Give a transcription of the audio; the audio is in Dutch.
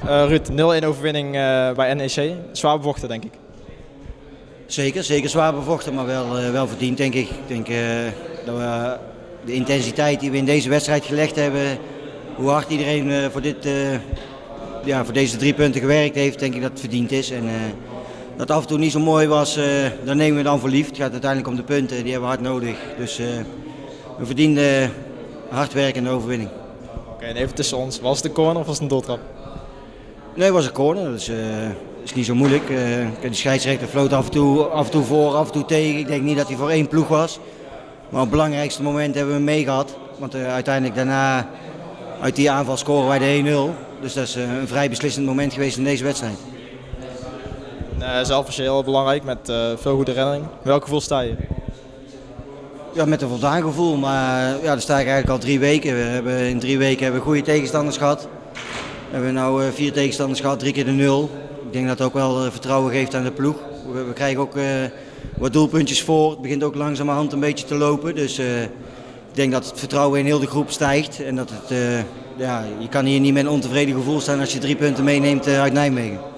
Ruud, 0-1 overwinning bij NEC. Zwaar bevochten, denk ik. Zeker zwaar bevochten, maar wel verdiend, denk ik. Ik denk dat we de intensiteit die we in deze wedstrijd gelegd hebben, hoe hard iedereen voor deze 3 punten gewerkt heeft, denk ik dat het verdiend is. En dat af en toe niet zo mooi was, daar nemen we dan voor lief. Het gaat uiteindelijk om de punten, die hebben we hard nodig. Dus we verdienden hard werkende overwinning. Oké, en even tussen ons, was het een corner of was het een doeltrap? Nee, het was een corner, dat is niet zo moeilijk. De scheidsrechter floot af en toe voor, af en toe tegen. Ik denk niet dat hij voor één ploeg was. Maar op het belangrijkste moment hebben we hem mee gehad. Want uiteindelijk daarna, uit die aanval scoren wij de 1-0. Dus dat is een vrij beslissend moment geweest in deze wedstrijd. Zelf was je heel belangrijk met veel goede redding. Welk gevoel sta je? Ja, met een voldaan gevoel, maar ja, daar sta ik eigenlijk al 3 weken. In 3 weken hebben we goede tegenstanders gehad. We hebben nu 4 tegenstanders gehad, 3 keer de 0. Ik denk dat het ook wel vertrouwen geeft aan de ploeg. We krijgen ook wat doelpuntjes voor. Het begint ook langzamerhand een beetje te lopen. Dus ik denk dat het vertrouwen in heel de groep stijgt. En dat je kan hier niet met een ontevreden gevoel staan als je 3 punten meeneemt uit Nijmegen.